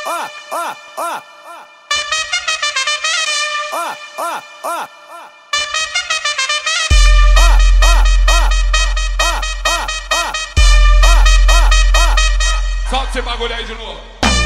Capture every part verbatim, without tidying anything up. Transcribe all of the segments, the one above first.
ó, ó, ó. Ó, ó, ó. Solta esse bagulho aí de novo.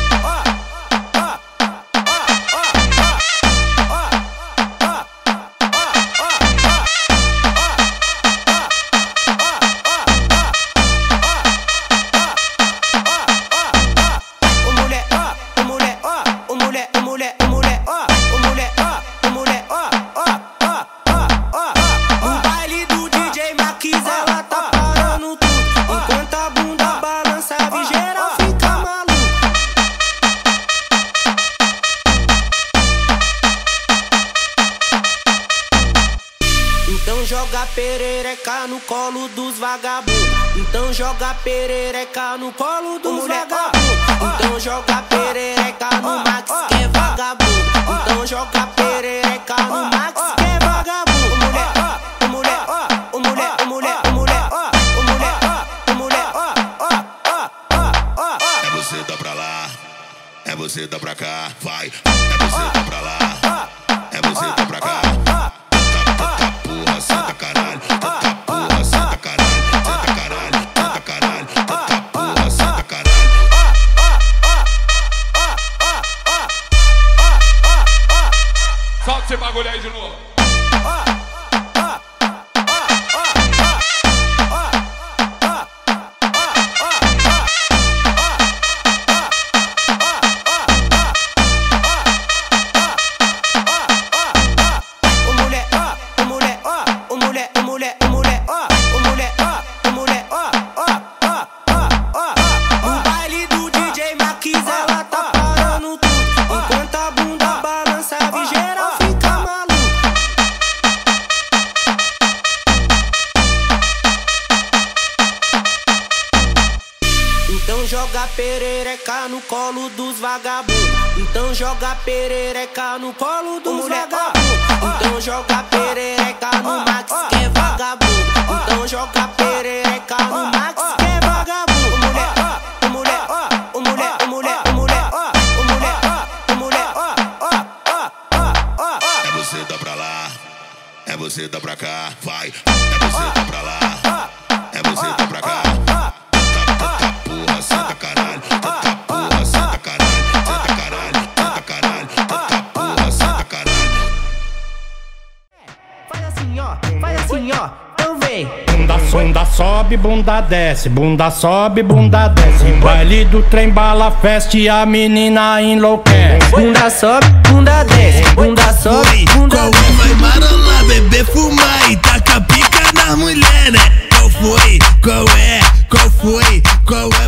Então joga perereca no colo dos vagabundos. Então joga perereca no colo dos vagabundos. Então joga perereca no Max que é vagabundo. Então joga perereca no Max que é vagabundo. O mulher, o mulher, o mulher, o mulher, o mulher, o mulher, o mulher, é você dá pra lá, é você dá pra cá, vai. É você dá pra lá, é você dá pra cá. Solta esse bagulho aí de novo. Então joga perereca no colo dos vagabundos. Então joga perereca no colo dos vagabundos. Então joga perereca no Max que é vagabundo. Então joga perereca no Max que é vagabundo. O mulher, o mulher, o mulher, o mulher, o mulher, o mulher, o mulher. É você dá pra lá, é você dá pra cá, vai. É você dá pra lá, é você dá pra cá. Faz assim, ó, então vem. Bunda, bunda sobe, bunda desce, bunda sobe, bunda desce. Baile do trem bala festa e a menina enlouquece. Bunda sobe, bunda desce, bunda sobe, bunda qual desce. é? Vai marolar, beber, fumar e taca pica na mulher, né? Qual foi? Qual é? Qual foi? Qual é?